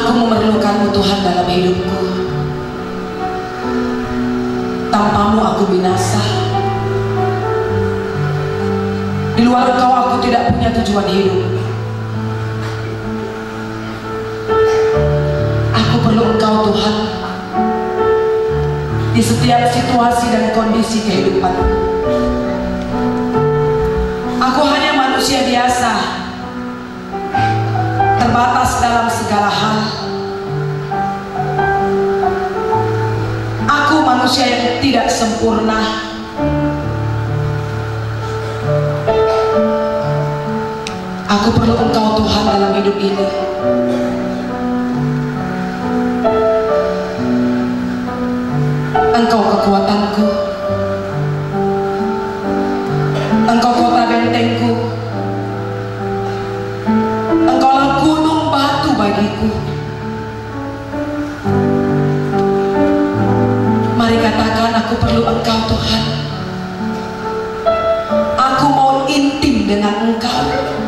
Aku memerlukan-Mu Tuhan dalam hidupku. Tanpa-Mu aku binasa. Di luar Engkau aku tidak punya tujuan hidup. Aku perlu Engkau Tuhan di setiap situasi dan kondisi kehidupanku. Aku hanya manusia biasa, terbatas dalam segala hal. Aku manusia yang tidak sempurna. Aku perlu Engkau Tuhan dalam hidup ini. Engkau kekuatanku, Engkau kota bentengku, Engkaulah gunung batu bagiku. Mari katakan, aku perlu Engkau Tuhan. Aku mau intim dengan Engkau.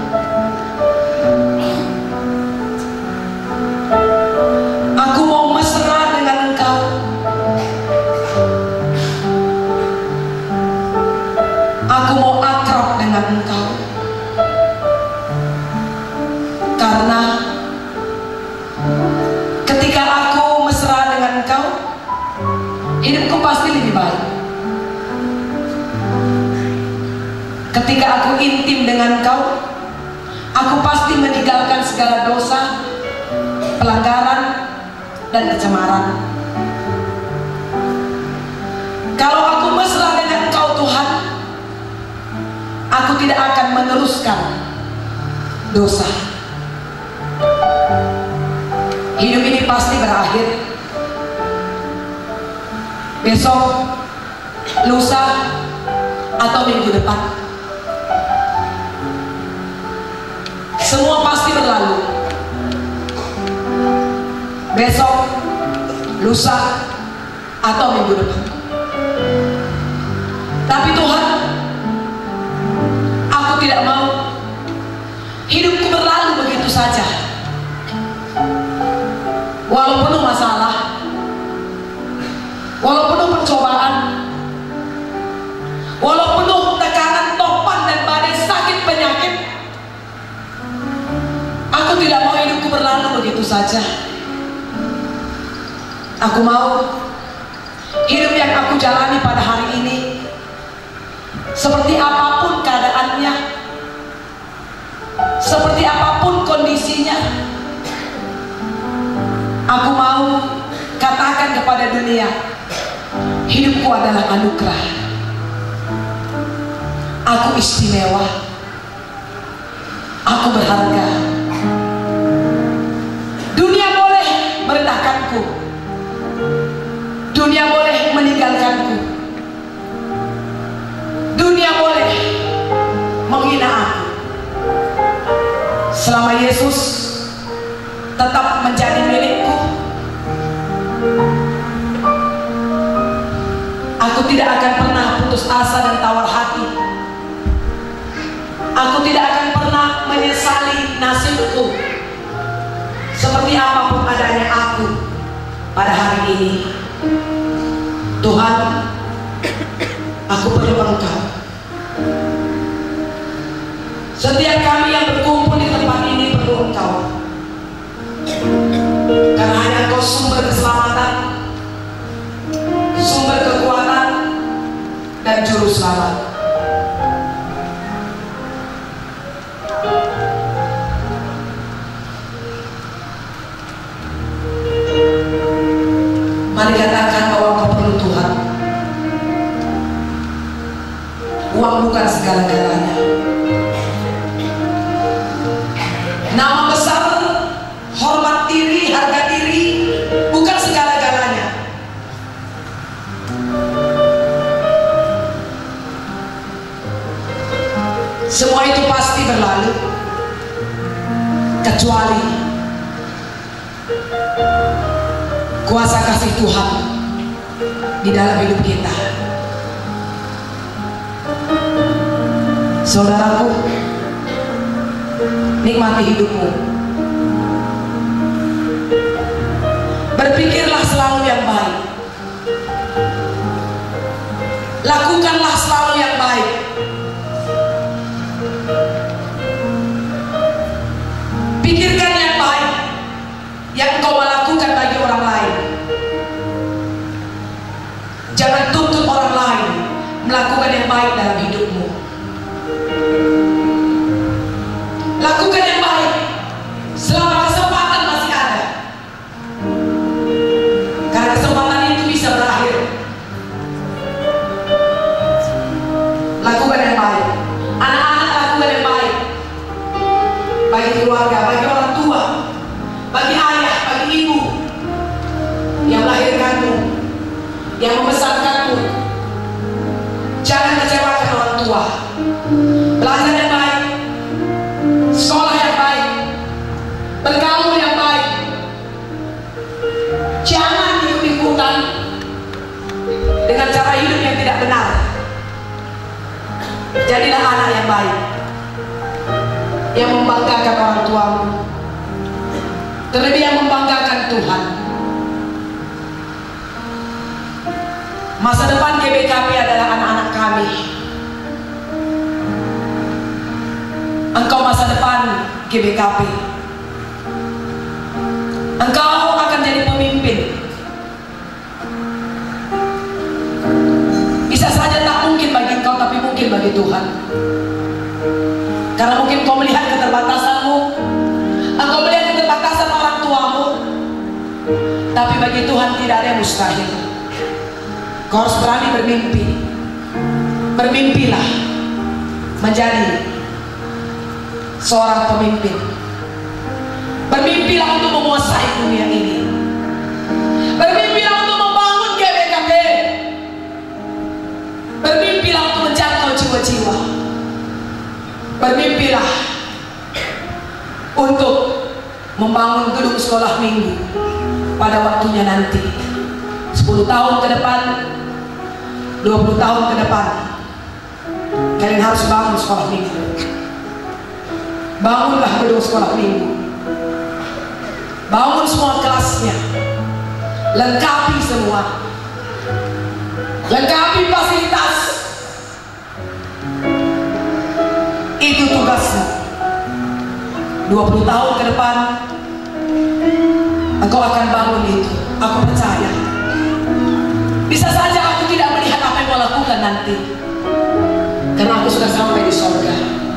Aku mau mesra dengan Engkau. Aku mau akrab dengan Engkau. Karena ketika aku mesra dengan Engkau, hidupku pasti lebih baik. Ketika aku intim dengan Engkau, aku pasti meninggalkan segala dosa, pelanggaran, dan kecemaran. Kalau aku mesra dengan Engkau Tuhan, aku tidak akan meneruskan dosa. Hidup ini pasti berakhir. Besok, lusa, atau minggu depan, semua pasti berlalu. Besok, lusa, atau minggu depan. Tapi Tuhan, aku tidak mau hidupku berlalu begitu saja. Walau penuh masalah, walau penuh pencobaan, walau penuh tekanan, topan, dan badai sakit penyakit, aku tidak mau hidupku berlalu begitu saja. Aku mau hidup yang aku jalani pada hari ini, seperti apapun keadaannya, seperti apapun kondisinya, aku mau katakan kepada dunia, hidupku adalah anugerah. Aku istimewa. Aku berharga. Dunia boleh merendahkanku. Dunia boleh meninggalkanku. Dunia boleh menghina aku. Selama Yesus tetap menjadi milikku, aku tidak akan pernah putus asa dan tawar hati. Aku tidak akan pernah menyesali nasibku, seperti apapun adanya aku pada hari ini. Tuhan, aku perlu Engkau. Setiap kami yang berkumpul di tempat ini perlu Engkau, karena hanya Engkau sumber keselamatan, sumber kekuatan, dan juru selamat. Mari katakan bahwa Engkau perlu Tuhan. Uang bukan segala-galanya. Nama besar, hormat diri, harga diri bukan segala-galanya. Semua itu pasti berlalu, kecuali kuasa kasih Tuhan di dalam hidup kita. Saudaraku, nikmati hidupmu. lakukanlah selalu yang baik. Pikirkan yang baik yang engkau lakukan bagi orang lain. Jangan tuntut orang lain melakukan yang baik dalam hidupmu. Lakukan yang baik selama kesempatan masih ada, karena kesempatan itu bisa berakhir. Lakukan yang baik. Anak-anak, lakukan yang baik bagi keluarga, bagi orang tua, bagi ayah, bagi ibu yang melahirkanmu, yang membesarkanmu. Jangan kecewakan orang tua. Belajar yang baik, sekolah yang baik, bergaul yang baik. Jangan ikut-ikutan dengan cara hidup yang tidak benar. Jadilah anak yang baik, yang membanggakan orang tuamu, terlebih yang membanggakan Tuhan. Masa depan GBKP adalah anak-anak kami. Engkau masa depan GBKP. Engkau akan jadi pemimpin. Bisa saja tak mungkin bagi engkau, tapi mungkin bagi Tuhan. Karena mungkin kau melihat keterbatasanmu, engkau melihat keterbatasan orang tuamu, tapi bagi Tuhan tidak ada yang mustahil. Kau harus berani bermimpi. Bermimpilah menjadi seorang pemimpin. Bermimpilah untuk menguasai dunia ini. Bermimpilah untuk membangun GBKP. Bermimpilah untuk menjangkau jiwa-jiwa. Bermimpilah untuk membangun gedung sekolah minggu pada waktunya nanti. 10 tahun ke depan, 20 tahun ke depan, kalian harus bangun sekolah minggu. Bangunlah gedung sekolah minggu. Bangun semua kelasnya. Lengkapi semua. Lengkapi fasilitas. Itu tugasmu. 20 tahun ke depan engkau akan bangun itu. Aku percaya. Bisa saja aku tidak melihat apa yang kau lakukan nanti, karena aku sudah sampai di surga.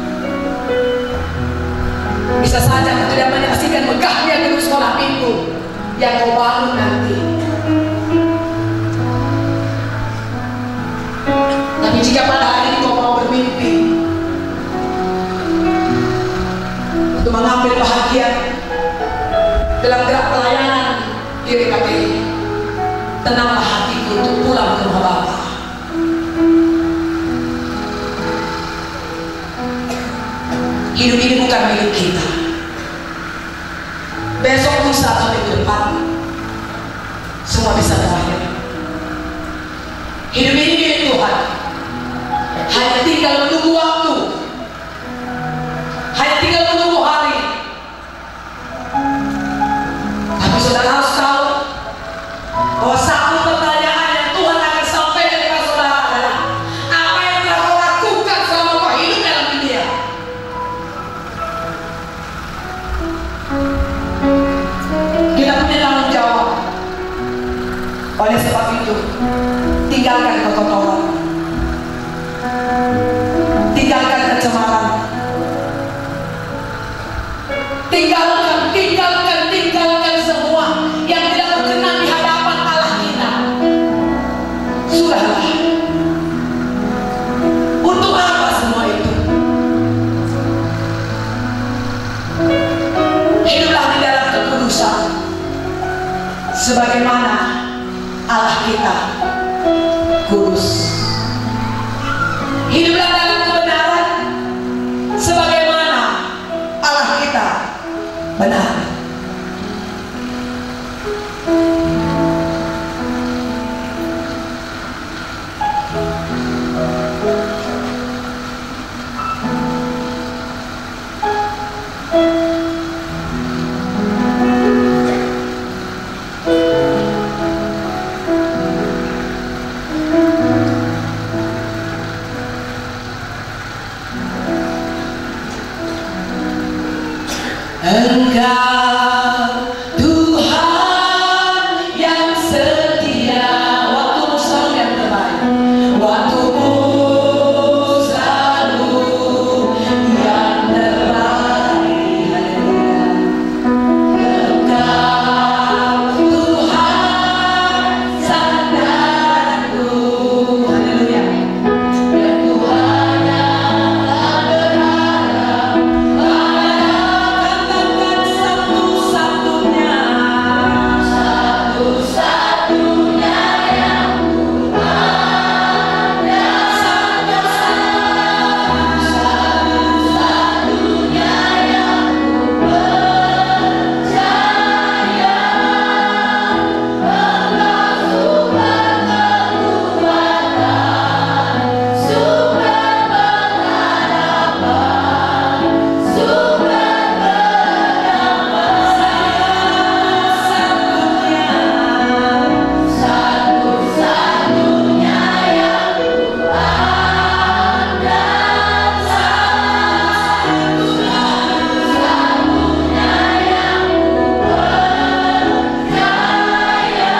Bisa saja aku tidak menyaksikan megahnya gedung sekolah minggu yang kau bangun nanti. Tapi jika pada hari ini kau mau bermimpi untuk mengambil bahagian dalam gerak pelayanan GBKP, tenanglah hatiku untuk pulang ke rumah Bapa. Hidup ini bukan milik kita. Besok, lusa, atau minggu depan semua bisa berakhir. Hidup ini milik Tuhan. Hanya tinggal menunggu waktu. Hanya tinggal menunggu hari. Tapi saudara harus tahu bahwa satu pertanyaan yang Tuhan akan sampaikan kepada saudara adalah, apa yang telah kau lakukan selama kau hidup dalam dunia? Kita punya tanggung jawab. Oleh sebab itu, tinggalkan kekotoran, tinggalkan kecemaran, tinggalkan semua yang tidak berkenan di hadapan Allah kita. Sudahlah. Untuk apa semua itu? Hiduplah di dalam kekudusan sebagaimana Allah kita kudus. Hiduplah dalam kebenaran sebagaimana Allah kita benar. Engkau Tuhan yang setia, waktumu selalu yang terbaik, waktumu selalu yang terbaik. Haleluya. Engkau Tuhan sandaranku, haleluya. Ya Tuhan yang berharap, katakan satu-satunya yang ku andalkan, satu-satunya yang ku percaya. Engkau sumber pengharapan, sumber satu-satunya yang ku andalkan, satu-satunya yang ku percaya.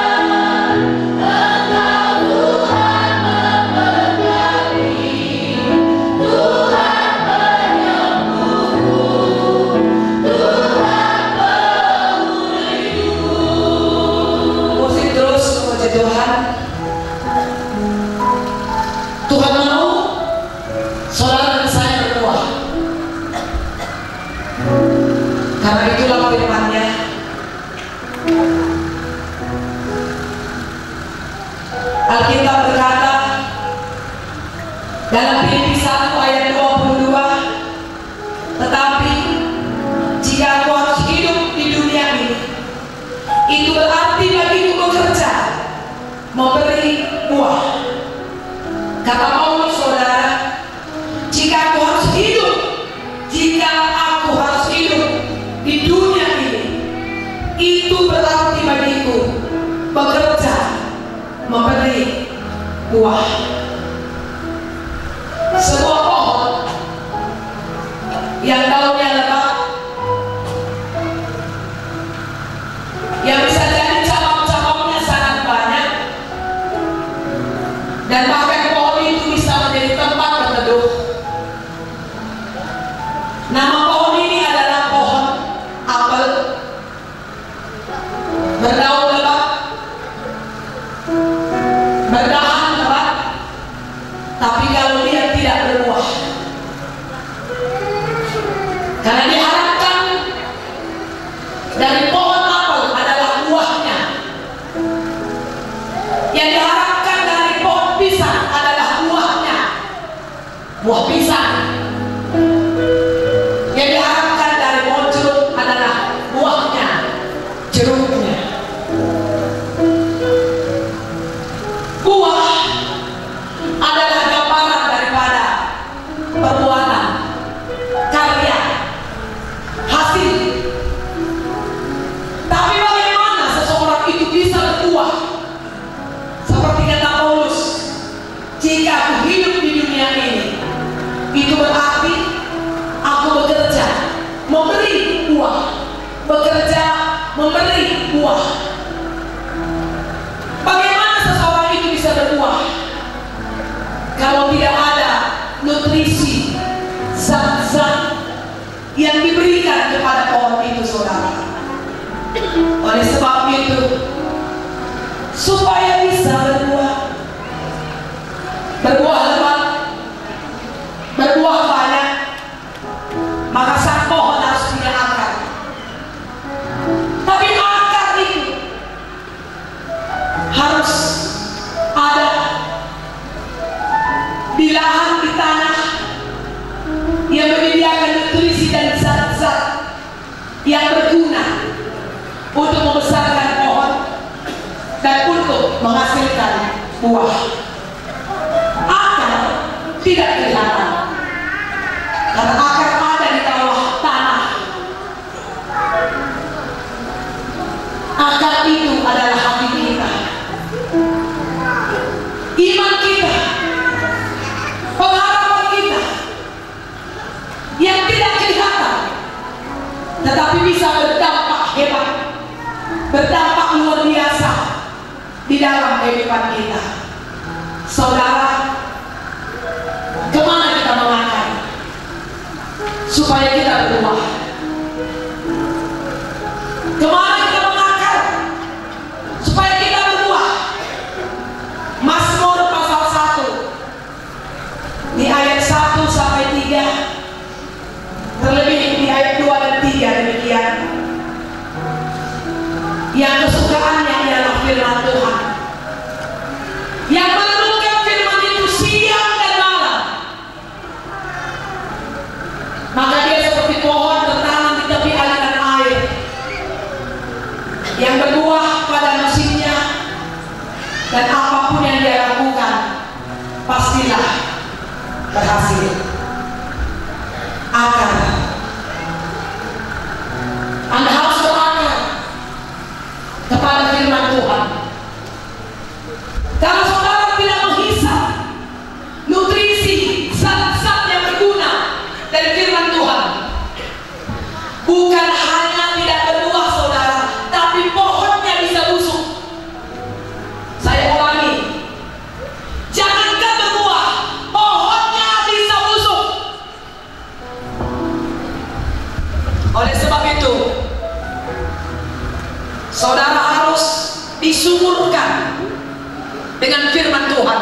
Engkau Tuhan memberkati, Tuhan penyembuhku, Tuhan pemulihanku. Musik terus memuji Tuhan. Tuhan mau saudara dan saya berdoa. Karena itulah firman-Nya. Alkitab berkata dalam Filipi 1 ayat 22, tetapi jika aku harus hidup di dunia ini, itu berarti bagiku bekerja, memberi buah. Kata Paulus, saudara, jika aku harus hidup di dunia ini, itu berarti bagiku bekerja, memberi buah. Sebuah pohon yang daunnya lebat, yang bisa jadi cabang-cabangnya sangat banyak, dan bahkan pohon itu bisa menjadi tempat berteduh. Nama pohon ini adalah pohon apel, berdaun lebat, berdahan lebat, tapi kalau dia tidak berbuah, karena diharapkan dari pohon apel adalah buahnya, yang diharapkan dari pohon pisang adalah buahnya, buah pisang. Yang diharapkan dari pohon jeruk adalah buahnya, jeruknya. Buah adalah gambaran daripada perbuatan, karya, hasil. Tapi bagaimana seseorang itu bisa berbuah? Seperti kata Paulus, jika aku hidup di dunia ini, itu berarti aku bekerja, memberi buah, bekerja, memberi buah. Bagaimana seseorang itu bisa berbuah kalau tidak ada nutrisi, zat-zat yang diberikan kepada pohon itu, saudara? Oleh sebab itu, supaya bisa berbuah lebat, berbuah banyak, maka sang pohon harus punya akar. Tapi akar itu harus ada di lahan, di tanah yang menyediakan nutrisi dan zat-zat yang berguna untuk membesarkan pohon dan untuk menghasilkan buah. Akar tidak kelihatan karena akar ada di bawah tanah. Akar itu adalah hati kita, iman kita, pengharapan kita yang tidak kelihatan. tetapi bisa berdampak hebat, berdampak luar biasa di dalam kehidupan kita. Saudara, kemana kita mengangkat supaya kita berbuah? Kemana kita mengangkat supaya kita berbuah? Mazmur pasal 1 di ayat 1 sampai 3, terlebih di ayat 2 dan 3 demikian. Yang kesukaannya ialah firman Tuhan, yang merenungkan firman itu siang dan malam, maka dia seperti pohon tertanam di tepi aliran air, yang berbuah pada musimnya, dan apapun yang dia lakukan pastilah berhasil. Akar, Anda harus berakar kepada firman Tuhan. Kalau saudara tidak menghisap nutrisi, zat-zat yang berguna dari firman Tuhan, bukan hanya tidak berbuah saudara, tapi pohonnya bisa busuk. Saya ulangi, jangankan berbuah, pohonnya bisa busuk. Oleh sebab itu, saudara harus disuburkan dengan firman Tuhan.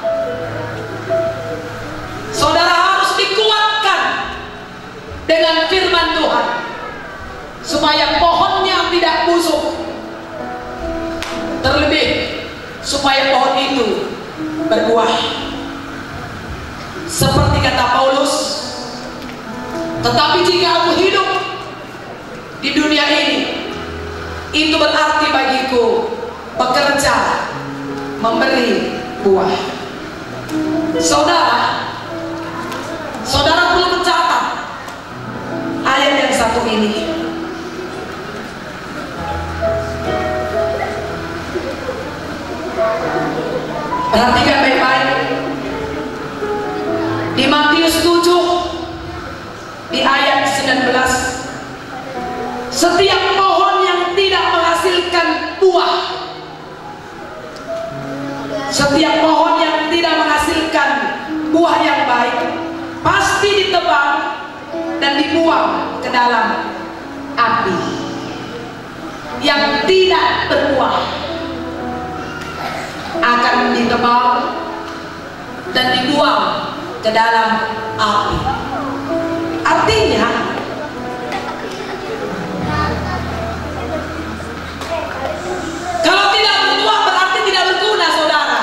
Saudara harus dikuatkan dengan firman Tuhan, supaya pohonnya tidak busuk. Terlebih supaya pohon itu berbuah. Seperti kata Paulus, tetapi jika aku hidup di dunia ini, itu berarti bagiku bekerja memberi buah. Saudara perlu mencatat ayat yang satu ini. Perhatikan baik-baik. Di Matius 7 di ayat 19, setiap pohon yang tidak menghasilkan buah, setiap pohon yang tidak menghasilkan buah yang baik, pasti ditebang dan dibuang ke dalam api. Yang tidak berbuah akan ditebang dan dibuang ke dalam api. Artinya, kalau tidak berbuah berarti tidak berguna, saudara.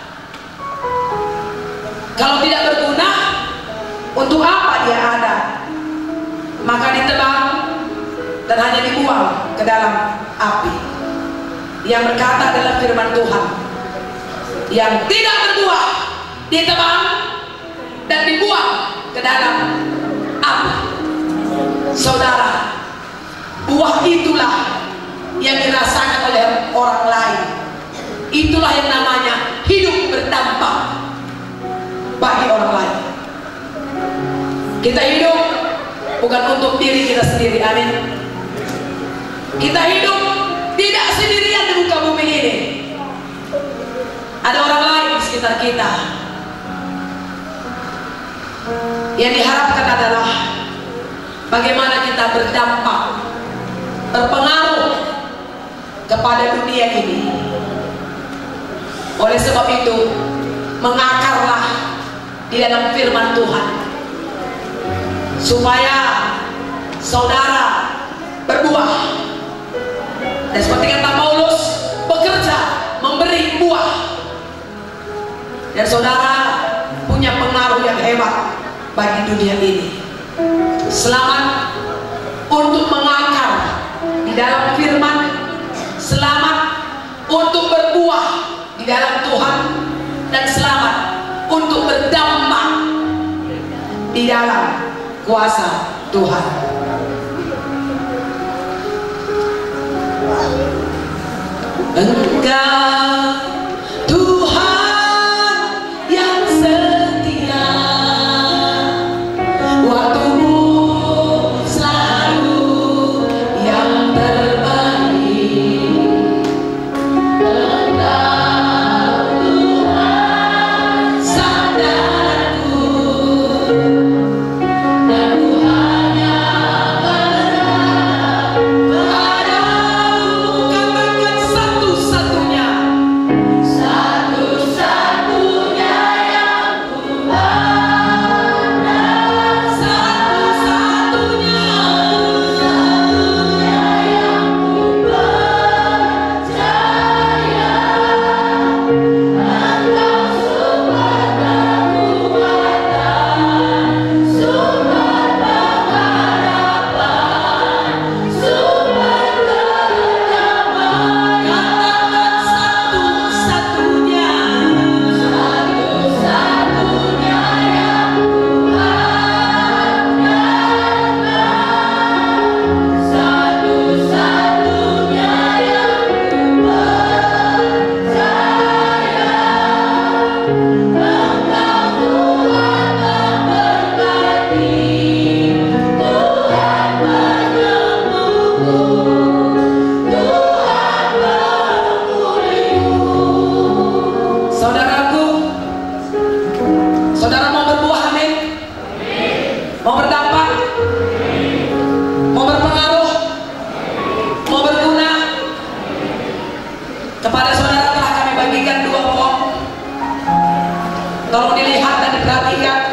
Kalau tidak berguna, untuk apa dia ada? Maka ditebang dan hanya dibuang ke dalam api. Yang berkata adalah firman Tuhan. Yang tidak berbuah ditebang dan dibuang ke dalam api. Saudara, buah itulah yang dirasakan oleh orang lain. Itulah yang namanya hidup berdampak bagi orang lain. Kita hidup bukan untuk diri kita sendiri, amin. Kita hidup tidak sendirian di muka bumi ini. Ada orang lain di sekitar kita. Yang diharapkan adalah bagaimana kita berdampak, berpengaruh kepada dunia ini. Oleh sebab itu, mengakarlah di dalam firman Tuhan, supaya saudara berbuah. Dan seperti kata Paulus, bekerja memberi buah. Dan saudara punya pengaruh yang hebat bagi dunia ini. Selamat untuk mengakar di dalam firman, selamat untuk berbuah di dalam Tuhan, dan selamat untuk berdampak di dalam kuasa Tuhan. Engkau Tuhan yang setia, waktumu selalu Tolong dilihat dan diperhatikan.